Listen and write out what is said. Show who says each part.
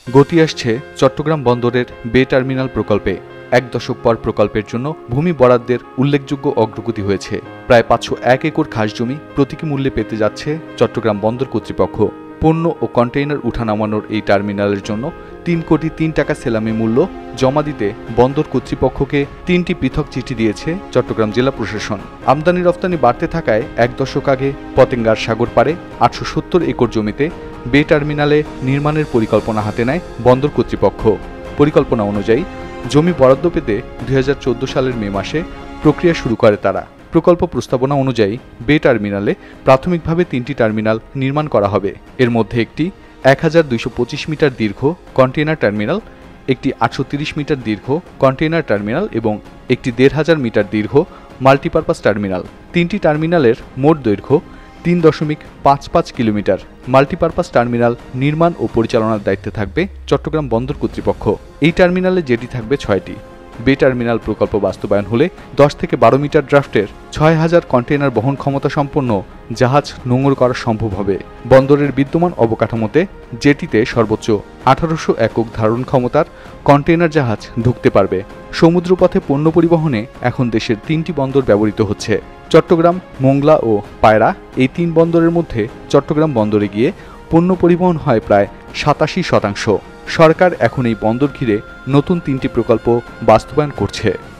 Speaker 1: গতি আসছে চট্টগ্রাম বন্দরের বে টার্মিনাল প্রকল্পে। ১ দশক পর প্রকল্পের জন্য ভূমি বরাদ্দের উল্লেখযোগ্য অগ্রগতি হয়েছে। প্রায় ৫০১ একর খাস জমি প্রতীকী মূল্যে পেতে যাচ্ছে চট্টগ্রাম বন্দর কর্তৃপক্ষ। পণ্য ও কন্টেইনার উঠানামানোর এই টার্মিনালের জন্য ৩ কোটি ৩ টাকা সেলামি মূল্য জমা দিতে বন্দর কর্তৃপক্ষকে ৩টি পৃথক চিঠি দিয়েছে চট্টগ্রাম জেলা প্রশাসন। আমদানি রপ্তানি বাড়তে থাকায় ১ দশক আগে পতেঙ্গার সাগর পাড়ে ৮৭০ একর জমিতে বে টার্মিনালে নির্মাণের পরিকল্পনা হাতে নেয় বন্দর কর্তৃপক্ষ। পরিকল্পনা অনুযায়ী জমি বরাদ্দ পেতে ২০১৪ সালের মে মাসে প্রক্রিয়া শুরু করে তারা। প্রকল্প প্রস্তাবনা অনুযায়ী বে টার্মিনালে প্রাথমিকভাবে ৩টি টার্মিনাল নির্মাণ করা হবে। এর মধ্যে একটি ১,২২৫ মিটার দীর্ঘ কন্টেইনার টার্মিনাল, একটি ৮৩০ মিটার দীর্ঘ কন্টেইনার টার্মিনাল এবং একটি ১,৫০০ মিটার দীর্ঘ মাল্টিপারপাস টার্মিনাল। ৩টি টার্মিনালের মোট দৈর্ঘ্য ৩.৫৫ কিলোমিটার। মাল্টিপারপাস টার্মিনাল নির্মাণ ও পরিচালনার দায়িত্বে থাকবে চট্টগ্রাম বন্দর কর্তৃপক্ষ। এই টার্মিনালে জেটি থাকবে ৬টি। বে টার্মিনাল প্রকল্প বাস্তবায়ন হলে ১০ থেকে ১২ মিটার ড্রাফটের ৬,০০০ কন্টেইনার বহন ক্ষমতা সম্পন্ন জাহাজ নোঙর করা সম্ভব হবে। বন্দরের বিদ্যমান অবকাঠামোতে জেটিতে সর্বোচ্চ ১৮০০ একক ধারণ ক্ষমতার কন্টেইনার জাহাজ ঢুকতে পারবে। সমুদ্রপথে পণ্য পরিবহনে এখন দেশের ৩টি বন্দর ব্যবহৃত হচ্ছে। চট্টগ্রাম, মোংলা ও পায়রা এই ৩ বন্দরের মধ্যে চট্টগ্রাম বন্দরে গিয়ে পণ্য পরিবহন হয় প্রায় ৮৭%। সরকার এখন এই বন্দর ঘিরে নতুন ৩টি প্রকল্প বাস্তবায়ন করছে।